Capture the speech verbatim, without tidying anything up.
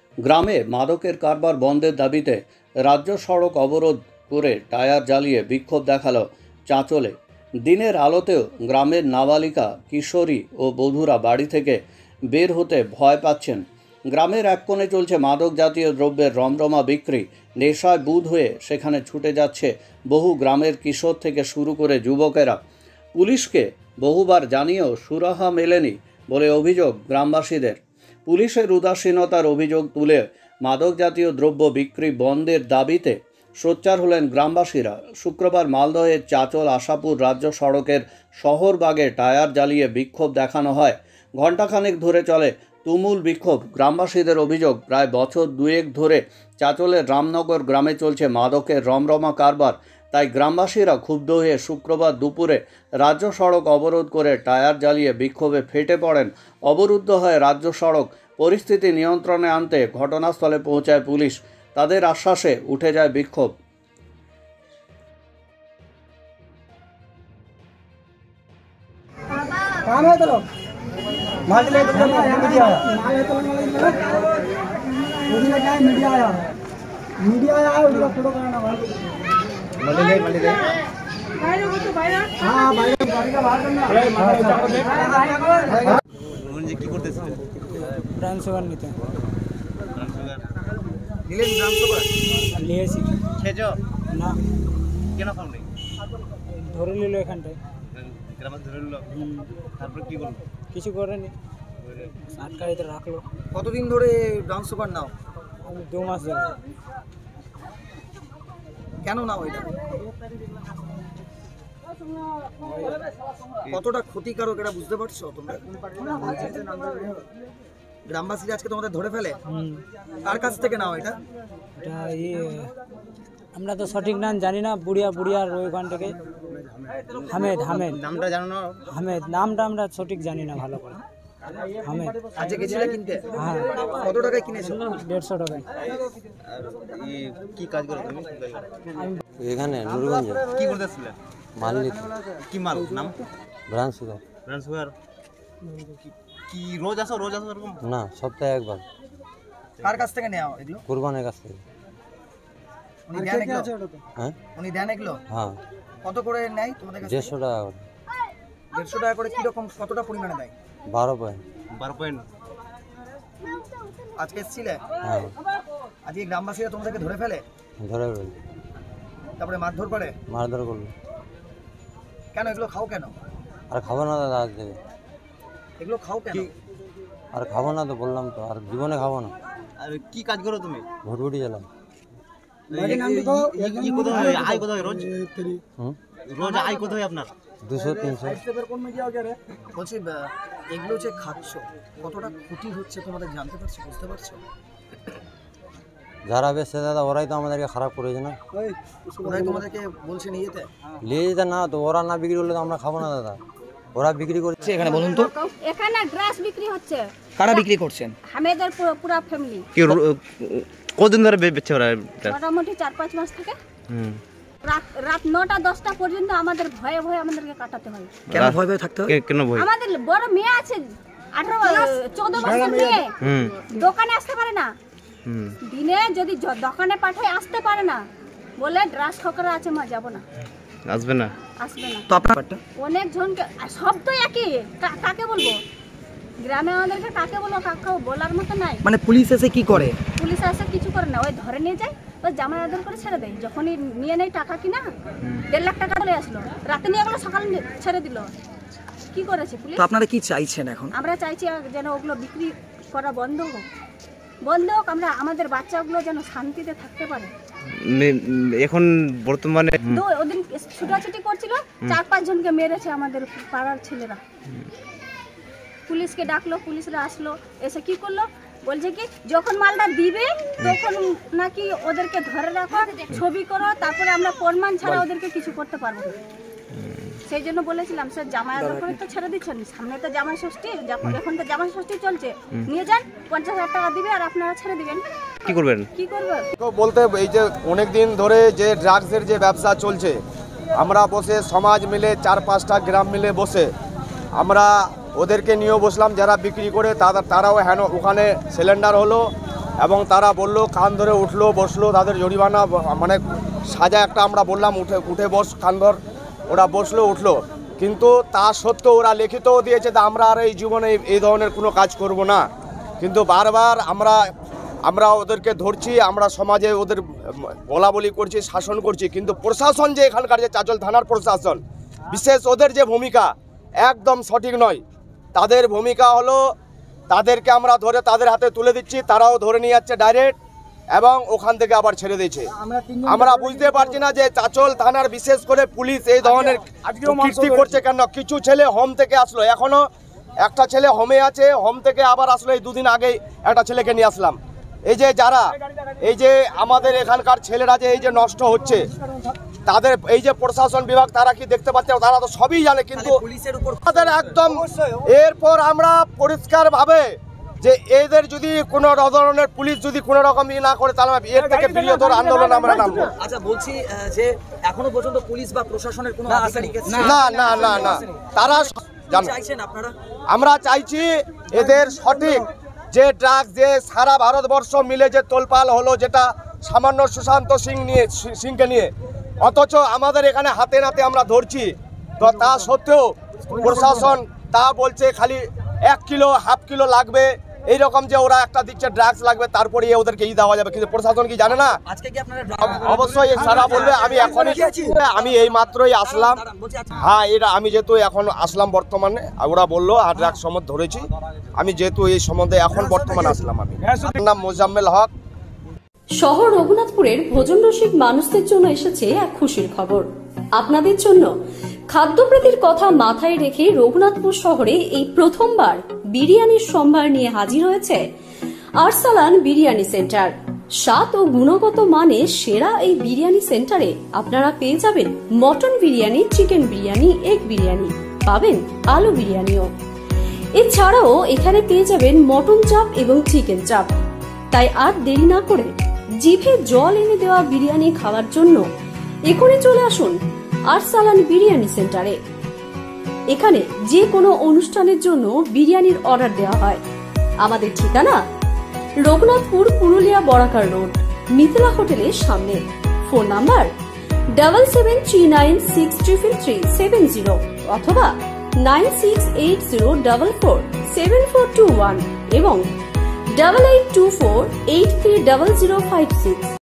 গ্রামে মাদকের কারবার বন্ধের দাবিতে রাজ্য সড়ক অবরোধ করে টায়ার জ্বালিয়ে বিক্ষোভ দেখালো চাঁচলে। দিনের আলোতেও গ্রামের নাবালিকা, কিশোরী ও বধূরা বাড়ি থেকে বের হতে ভয় পাচ্ছেন। গ্রামের এক কোণে চলছে মাদক জাতীয় দ্রব্যের রমরমা বিক্রি। নেশায় বুঁদ হয়ে সেখানে ছুটে যাচ্ছে বহু গ্রামের কিশোর থেকে শুরু করে যুবকেরা। পুলিশকে বহুবার জানিয়েও সুরাহা মেলেনি বলে অভিযোগ গ্রামবাসীদের। পুলিশের উদাসীনতার অভিযোগ তুলে মাদক জাতীয় দ্রব্য বিক্রি বন্ধের দাবিতে সোচ্চার হলেন গ্রামবাসীরা। শুক্রবার মালদহের চাঁচল আশাপুর রাজ্য সড়কের শহরবাগে টায়ার জ্বালিয়ে বিক্ষোভ দেখানো হয়। ঘণ্টাখানেক ধরে চলে তুমুল বিক্ষোভ। গ্রামবাসীদের অভিযোগ, প্রায় বছর দুয়েক ধরে চাঁচলের রামনগর গ্রামে চলছে মাদকের রমরমা কারবার। তাই গ্রামবাসীরা ক্ষুব্ধ হয়ে শুক্রবার দুপুরে রাজ্য সড়ক অবরোধ করে টায়ার জ্বালিয়ে বিক্ষোভে ফেটে পড়েন। অবরুদ্ধ হয় রাজ্য সড়ক। পরিস্থিতি নিয়ন্ত্রণে আনতে ঘটনাস্থলে পৌঁছায় পুলিশ। তাদের আশ্বাসে উঠে যায় বিক্ষোভ। কি করতেছিলেন? ব্রাউন সুগার নিতে ব্রাউন সুগার নিলেন? ব্রাউন সুগার নিয়েছি। খেয়েছো না। কেন খাও নি? ধরে নিল এখানটায়, গ্রামে ধরে নিল। তারপর কি করলো? কিছু করেনি, আটকাইতে রাখলো। কতদিন ধরে ব্রাউন সুগার নাও? আমি দু মাস ধরে। কেন নাও এটা? কতটা ক্ষতিকারক এটা বুঝতে পারছো তোমরা? গ্রামবাসীরা আজকে তোমাদের ধরে ফেলে। কার কাছ থেকে নাও এটা? এটা ইয়ে আমরা তো সঠিক নাম জানি না। বুড়িয়া বুড়িয়ার ওইখান থেকে। হামেদ হামেদ নামটা জানো না? হামেদ নামটা আমরা সঠিক জানি না ভালো করে। হামেদ। আজকে গেছিলে কিনতে? হ্যাঁ। কত টাকায় কিনেছো? দেড়শো টাকায়। আর কি কাজ করো তুমি? এখানে নুরগঞ্জে। কি করতেছিলে? মাল নিতে। কি মাল? নাম? Brown sugar. ব্রাউন সুগার কি রোজ আসো? রোজ আসো এরকম? না, সপ্তাহে একবার। কার কাছ থেকে নেওয়া এগুলো? কুরবানের কাছ থেকে। উনি দেন এগুলো? হ্যাঁ, উনি দেন এগুলো? হ্যাঁ। কত করে নেয় তোমাদের কাছে? দেড়শো টাকা করে। দেড়শো টাকা করে কি রকম কতটা পরিমাণে দেয়? বারো পয়েন্ট। বারো পয়েন্ট। আজকে এসেছিলে? হ্যাঁ। আজকে গ্রামবাসীরা তোমাদেরকে ধরে ফেলে? ধরে ফেলে। তারপরে মারধর করে? মারধর করলো। কেন এগুলো খাও কেন? আর খাবো না দাদা আজ থেকে। এগুলো খাও কেন? আর খাবো না তো, বললাম তো, আর জীবনে খাবো না। আর কি কাজ করো তুমি? ভুটভুটি জ্বালাম। আয় কত হয় রোজ? রোজ আয় কত হয় আপনার? দুশো তিনশো। বলছি এগুলো যে খাচ্ছ কতটা ক্ষতি হচ্ছে তোমাদের জানতে পারছো, বুঝতে পারছো? যারা বেশি দাদা ওরাই তো আমাদেরকে খারাপ করেছে না। ওরাই তোমাদেরকে বলছে নিয়ে যেতে? নিয়ে যেতে না তো, ওরা না বিক্রি করলে তো আমরা খাবো না দাদা। ওরা বিক্রি করছে এখানে। বলুন তো, এখানে ড্রাস বিক্রি হচ্ছে। কারা বিক্রি করছেন? হামেদের পুরো পুরো ফ্যামিলি। কি কতদিন ধরে বেচছে ওরা? মোটামুটি চার পাঁচ মাস থেকে। হুম। রাত রাত নটা দশটা পর্যন্ত আমাদের ভয়ে ভয়ে আমাদেরকে কাটাতে হয়। কেন ভয় ভয়ে থাকতে হয়? কেন ভয়? আমাদের বড় মেয়ে আছে, আঠারো চোদ্দ বছর মেয়ে, দোকানে আসতে পারে না। দিনে যদি দোকানে পাঠায় আসতে পারে না, বলে ড্রাস খকরা আছে, মা যাবো না, আসবে না আসবে না। তো আপনারটা অনেক জনকে সব তো একই। কাকে বলবো গ্রামে আমাদেরকে? কাকে বলবো? কাকে বলার মতো নাই। মানে পুলিশ এসে কি করে? পুলিশ এসে কিছু করে না, ওই ধরে নিয়ে যায়, ওই জামাই আদর করে ছেড়ে দেয়। যখনই নিয়ে নেয় টাকা কিনা, দেড় লাখ টাকা চলে আসলো, রাতে নিয়ে গেলো, সকালে ছেড়ে দিল। কি করেছে পুলিশ? তো আপনারা কি চাইছেন এখন? আমরা চাইছি যেন ওগুলো বিক্রি করা বন্ধ হোক, বন্ধ হোক। আমরা আমাদের বাচ্চাগুলো যেন শান্তিতে থাকতে পারে। এখন বর্তমানে ওদিন ছুটাছুটি করছিল, চার পাঁচ জনকে মেরেছে আমাদের পাড়ার ছেলেরা। পুলিশকে ডাকলো, পুলিশরা আসলো, এসে কি করলো, বলছে কি যখন মালটা দিবে তখন নাকি ওদেরকে ধরে রাখো, ছবি করো, তারপরে আমরা প্রমাণ ছাড়া ওদেরকে কিছু করতে পারবো না। সেই জন্য বলেছিলাম স্যার, জামাই আদর করে তো ছেড়ে দিচ্ছেন, সামনে তো জামাই ষষ্ঠী, এখন তো জামাই ষষ্ঠী চলছে, নিয়ে যান, পঞ্চাশ হাজার টাকা দিবে আর আপনারা ছেড়ে দিবেন। কি করবেন? কি করবেন বলতে, এই যে অনেক দিন ধরে যে ড্রাগসের যে ব্যবসা চলছে, আমরা বসে সমাজ মিলে চার পাঁচটা গ্রাম মিলে বসে আমরা ওদেরকে নিয়েও বসলাম, যারা বিক্রি করে তারা তারাও হ্যাঁ ওখানে সিলিন্ডার হলো, এবং তারা বললো কান ধরে উঠলো বসলো, তাদের জরিমানা মানে সাজা একটা আমরা বললাম উঠে উঠে বস কান ধর, ওরা বসলো উঠলো, কিন্তু তা সত্ত্বেও ওরা লিখিতও দিয়েছে যে আমরা আর এই জীবনে এই ধরনের কোনো কাজ করব না। কিন্তু বারবার আমরা আমরা ওদেরকে ধরছি, আমরা সমাজে ওদের বলা বলি করছি, শাসন করছি, কিন্তু প্রশাসন যে এখানকার যে চাঁচল থানার প্রশাসন বিশেষ ওদের যে ভূমিকা একদম সঠিক নয়। তাদের ভূমিকা হলো তাদেরকে আমরা ধরে তাদের হাতে তুলে দিচ্ছি, তারাও ধরে নিয়ে যাচ্ছে ডাইরেক্ট এবং ওখান থেকে আবার ছেড়ে দিচ্ছে। আমরা বুঝতে পারছি না যে চাঁচল থানার বিশেষ করে পুলিশ এই ধরনের কীর্তি করছে কেন। কিছু ছেলে হোম থেকে আসলো, এখনো একটা ছেলে হোমে আছে, হোম থেকে আবার আসলো, এই দুদিন আগেই একটা ছেলেকে নিয়ে আসলাম। এই যে যারা এই যে আমাদের এখানকার ছেলেরা যে এই যে নষ্ট হচ্ছে, তাদের এই যে প্রশাসন বিভাগ তারা কি দেখতে পাচ্ছে? তারা তো সবই জানে, কিন্তু পুলিশের উপর তাদের একদম এরপর আমরা পরিষ্কারভাবে যে এদের যদি কোনো ধরনের পুলিশ যদি কোনো রকম ই না করে তাহলে এর থেকে বৃহত্তর আন্দোলন আমরা নামবো। আচ্ছা বলছি যে এখনো পর্যন্ত পুলিশ বা প্রশাসনের কোনো আধিকারিক এসেছে? না না না না তারা জানে। চাইছেন আপনারা? আমরা চাইছি এদের সঠিক যে ড্রাগস যে সারা ভারতবর্ষ মিলে যে তোলপাল হলো, যেটা সামান্য সুশান্ত সিং নিয়ে সিংকে নিয়ে, অথচ আমাদের এখানে হাতে নাতে আমরা ধরছি, তো তা সত্ত্বেও প্রশাসন তা বলছে খালি এক কিলো হাফ কিলো লাগবে, এইরকম যে ওরা একটা দিচ্ছে ড্রাগস লাগবে তারপরে ওদেরকে ই দেওয়া যাবে, কিন্তু প্রশাসন কি জানে না? আজকে কি আপনারা অবশ্যই সারা বলবে। আমি এখনই আমি এই মাত্রই আসলাম, হ্যাঁ এটা আমি যেহেতু এখন আসলাম বর্তমানে, ওরা বললো আর ড্রাগস সম্বন্ধে ধরেছি, আমি যেহেতু এই সম্বন্ধে এখন বর্তমানে আসলাম। আমি নাম মোজাম্মেল হক। শহর রঘুনাথপুরের ভোজন রসিক মানুষদের জন্য এসেছে এক খুশির খবর। আপনাদের জন্য খাদ্যপ্রীতির কথা মাথায় রেখে রঘুনাথপুর শহরে এই প্রথমবার বিরিয়ানির সম্ভার নিয়ে হাজির হয়েছে আরসালান বিরিয়ানি সেন্টার। স্বাদ ও গুণগত মানে সেরা এই বিরিয়ানি সেন্টারে আপনারা পেয়ে যাবেন mutton biryani, chicken biryani, egg biryani, পাবেন আলু বিরিয়ানিও। এছাড়াও এখানে পেয়ে যাবেন মটন চাপ এবং চিকেন চাপ। তাই আর দেরি না করে জিভে জল এনে দেওয়া বিরিয়ানি খাওয়ার জন্য এখনই চলে আসুন আরসালান বিরিয়ানি সেন্টারে। এখানে যে কোনো অনুষ্ঠানের জন্য বিরিয়ানির অর্ডার দেওয়া হয়। আমাদের ঠিকানা রঘুনাথপুর, পুরুলিয়া বরাকার রোড, মিথিলা হোটেলের সামনে। Phone number double seven three nine six triple three seven zero অথবা nine six eight zero double four seven four two one এবং double eight two four eight three double zero five six.